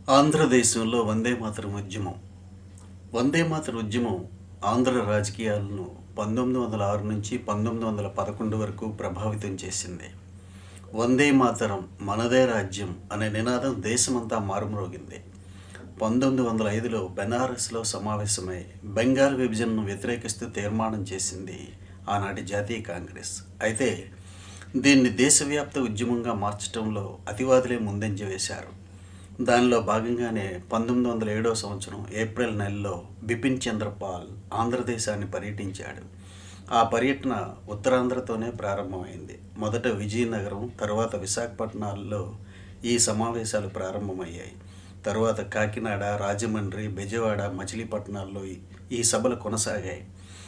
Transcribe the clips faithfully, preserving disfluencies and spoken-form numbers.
ఆంధ్రదేశంలో వందే మాతరం ఉద్యమం వందే మాతరం ఉద్యమం ఆంధ్ర రాజకీయాలను పంతొమ్మిది వందల ఆరు నుంచి పంతొమ్మిది వందల పదకొండు వరకు ప్రభావితం చేసింది. వందే మాతరం మనదే రాజ్యం అనే నినాదం దేశమంతా మారుమ్రోగింది. పంతొమ్మిది వందల ఐదులో బెనారస్లో సమావేశమై బెంగాల్ విభజనను వ్యతిరేకిస్తూ తీర్మానం చేసింది ఆనాటి జాతీయ కాంగ్రెస్. అయితే దీన్ని దేశవ్యాప్త ఉద్యమంగా మార్చడంలో అతివాదులే ముందంజ వేశారు. దానిలో భాగంగానే పంతొమ్మిది వందల ఏడవ సంవత్సరం ఏప్రిల్ నెలలో బిపిన్ చంద్రపాల్ ఆంధ్రదేశాన్ని పర్యటించాడు. ఆ పర్యటన ఉత్తరాంధ్రతోనే ప్రారంభమైంది. మొదట విజయనగరం, తర్వాత విశాఖపట్నాల్లో ఈ సమావేశాలు ప్రారంభమయ్యాయి. తరువాత కాకినాడ, రాజమండ్రి, బెజవాడ, మచిలీపట్నాల్లో ఈ సభలు కొనసాగాయి.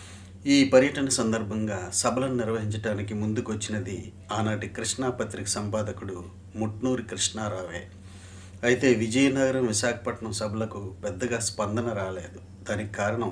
ఈ పర్యటన సందర్భంగా సభలను నిర్వహించడానికి ముందుకొచ్చినది ఆనాటి కృష్ణా పత్రిక సంపాదకుడు ముట్నూరి కృష్ణారావే. అయితే విజయనగరం, విశాఖపట్నం సభలకు పెద్దగా స్పందన రాలేదు. దానికి కారణం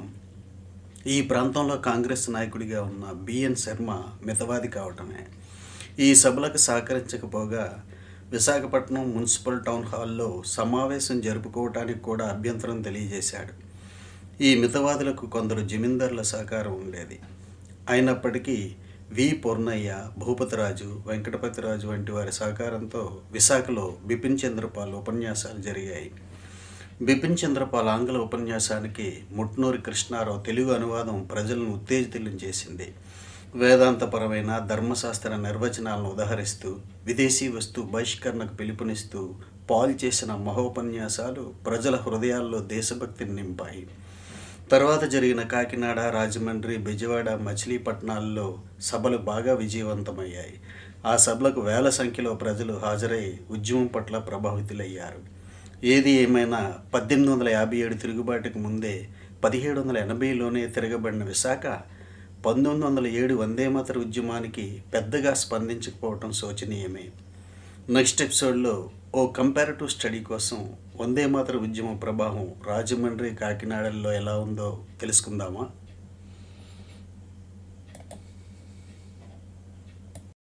ఈ ప్రాంతంలో కాంగ్రెస్ నాయకుడిగా ఉన్న బిఎన్ శర్మ మితవాది కావటమే. ఈ సభలకు సహకరించకపోగా విశాఖపట్నం మున్సిపల్ టౌన్ హాల్లో సమావేశం జరుపుకోవటానికి కూడా అభ్యంతరం తెలియజేశాడు. ఈ మితవాదులకు కొందరు జమీందారుల సహకారం ఉండేది. అయినప్పటికీ వి పూర్ణయ్య, భూపతిరాజు, వెంకటపతిరాజు వంటి వారి సహకారంతో విశాఖలో బిపిన్ చంద్రపాల్ ఉపన్యాసాలు జరిగాయి. బిపిన్ చంద్రపాల్ ఆంగ్ల ఉపన్యాసానికి ముట్నూరి కృష్ణారావు తెలుగు అనువాదం ప్రజలను ఉత్తేజితులను చేసింది. వేదాంతపరమైన ధర్మశాస్త్ర నిర్వచనాలను ఉదహరిస్తూ విదేశీ వస్తు బహిష్కరణకు పిలుపునిస్తూ పాల్ చేసిన మహోపన్యాసాలు ప్రజల హృదయాల్లో దేశభక్తిని నింపాయి. తర్వాత జరిగిన కాకినాడ, రాజమండ్రి, బెజవాడ, మచిలీపట్నాల్లో సభలు బాగా విజయవంతమయ్యాయి. ఆ సభలకు వేల సంఖ్యలో ప్రజలు హాజరై ఉద్యమం పట్ల ప్రభావితులయ్యారు. ఏది ఏమైనా పద్దెనిమిది వందల యాభై ఏడు తిరుగుబాటుకు ముందే పదిహేడు వందల ఎనభైలోనే తిరగబడిన విశాఖ పంతొమ్మిది వందల ఏడు వందేమాతర ఉద్యమానికి పెద్దగా స్పందించకపోవటం శోచనీయమే. నెక్స్ట్ ఎపిసోడ్లో ఓ కంపారిటివ్ స్టడీ కోసం వందే మాతర ఉద్యమ ప్రభావం రాజమండ్రి, కాకినాడల్లో ఎలా ఉందో తెలుసుకుందామా?